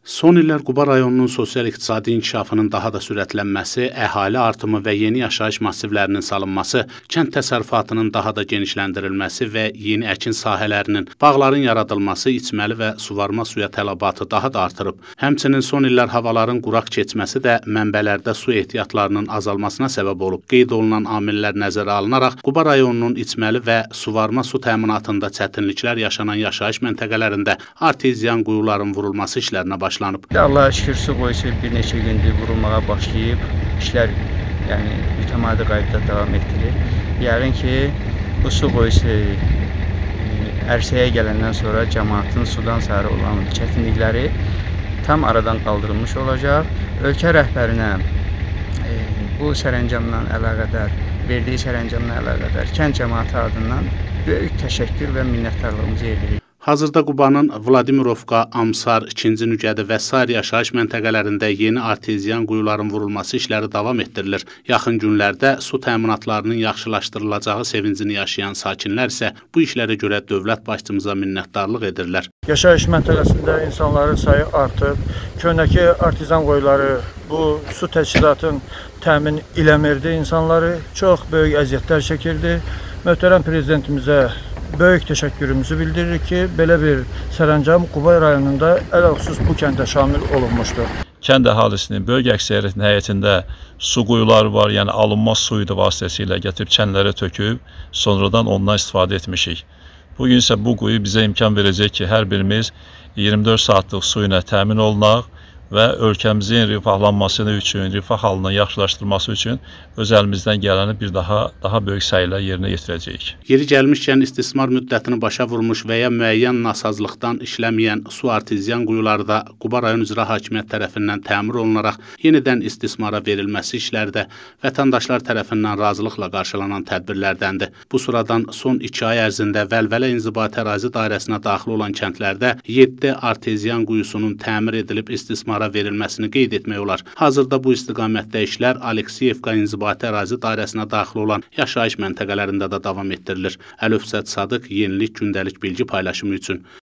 Son illər Quba rayonunun sosial-iqtisadi inkişafının daha da sürətlənməsi, əhali artımı və yeni yaşayış massivlərinin salınması, kənd təsərrüfatının daha da genişləndirilməsi və yeni əkin sahələrinin, bağların yaradılması içməli və suvarma suya tələbatı daha da artırıb. Həmçinin son illər havaların quraq keçməsi də mənbələrdə su ehtiyatlarının azalmasına səbəb olub. Qeyd olunan amillər nəzərə alınaraq, Quba rayonunun içməli və suvarma su təminatında çətinliklər yaşanan yaşayış məntəqələrində arteziyan quyuların vurulması işlərinə başlanıb. Allah'a şükür su quyusu bir neçə gündür vurulmağa başlayıb, işlər mütəmadi qaydada davam etdirir. Yəqin ki, bu su quyusu ərsəyə gələndən sonra cəmaatın sudan sarı olan çətinlikləri tam aradan qaldırılmış olacaq. Ölkə rəhbərinə bu sərəncamla əlaqədar, verdiyi sərəncamla əlaqədar kənd cəmaatı adından böyük təşəkkür və minnətdarlığımızı edirik. Hazırda Qubanın Vladimirovka, Amsar, 2-ci Nüqədi və sair yaşayış məntəqələrində yeni arteziyan quyuların vurulması işləri davam etdirilir. Yaxın günlərdə su təminatlarının yaxşılaşdırılacağı sevincini yaşayan sakinlər isə bu işlərə görə dövlət başçımıza minnətdarlıq edirlər. Yaşayış məntəqəsində insanların sayı artıb, köhnəki artezyan quyuları bu su təchizatın təmin eləmirdi, insanları çox böyük əziyyətlər çəkirdi. Möhtərəm prezidentimizə böyük təşəkkürümüzü bildiririk ki, belə bir sərəncam Quba rayonunda ələlxüsus bu kəndə şamil olunmuşdur. Kənd əhalisinin böyük əksəriyyətinin həyətində su quyuları var, yəni alınmaz suyu vasitəsilə gətirib kəndlərə töküb, sonradan ondan istifadə etmişik. Bugün isə bu quyu bizə imkan verəcək ki, hər birimiz 24 saatlıq su ilə təmin olunaq və ölkəmizin rifahlanması üçün, rifah halının yaxşılaşdırılması üçün öz əlimizdən gələni bir daha böyük səylə yerinə yetirəcəyik. Yeri gəlmişkən istismar müddətini başa vurmuş və ya müəyyən nasazlıqdan işləməyən su arteziyan quyuları da Quba rayon icra hakimiyyət tərəfindən təmir olunaraq yenidən istismara verilməsi işləri də vətəndaşlar tərəfindən razılıqla qarşılanan tədbirlərdəndir. Bu sıradan son 2 ay ərzində Vəlvələ İnzibati Ərazi Dairəsinə daxil olan kəndlərdə 7 arteziyan quyusunun təmir edilib istismara verilməsini qeyd etmək olar. Hazırda bu istiqamətdə işlər Aleksiyevka İnzibati Ərazi Dairəsinə daxil olan yaşayış məntəqələrində də davam etdirilir. Əlövsət Sadıq, Yenilik gündəlik bilgi paylaşımı üçün.